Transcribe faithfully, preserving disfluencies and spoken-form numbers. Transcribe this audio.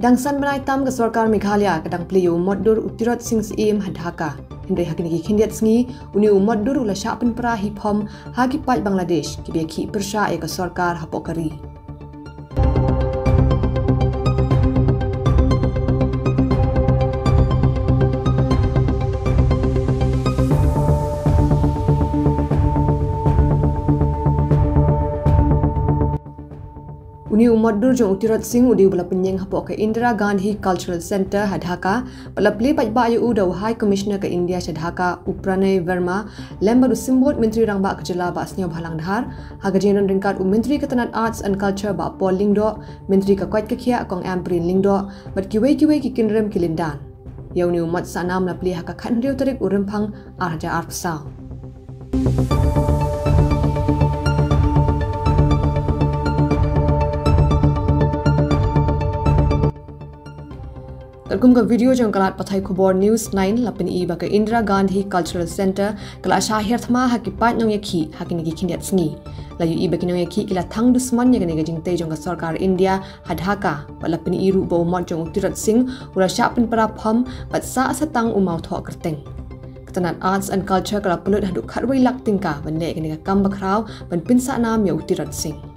Dangsan benai tam ke Sarkar Meghalaya kadang pliu moddur Tirot sing im Dhaka. Hindai hakini kindiat sngi uni moddur ula sya Pynpra hip hop hagi pat Bangladesh ki ki persya e ke Sarkar hapokari. Uni umaddur jong Tirot sing udi bala penyeng hapok ke Indira Gandhi Cultural Center Dhaka bala pli pat ba yu uda High Commissioner ke India Dhaka Upranay Verma lembar simbol menteri rang ba kejela ba snyo bhalang dhar haga jenon ringkat u menteri ketanat arts and culture ba Paul Lingdo menteri ka kwat kekhia kong Amprin Lingdo bat kiwe kiwe ki kinrem kilindan ya uni umat sanam la pli haka khandriu tarik uremphang arja arpsau. Terkum ke video jong kalat pathai khobor news nine lapin i ba ke Indira Gandhi Cultural Center kala shahir thma hakipat nong yakhi hakini ki kindiat sngi layu i ba kinong yakhi kila thang dusman ya gane jing te jong ka Sarkar India Dhaka bala pin i ru bo mod jong Tirot sing ura sya Pynpra pham pat sa satang umau tho kerteng ketanat arts and culture kala pulut haduk khatwai lak tingka bande gane ka kam bakrau ban pinsa nam ya Tirot sing.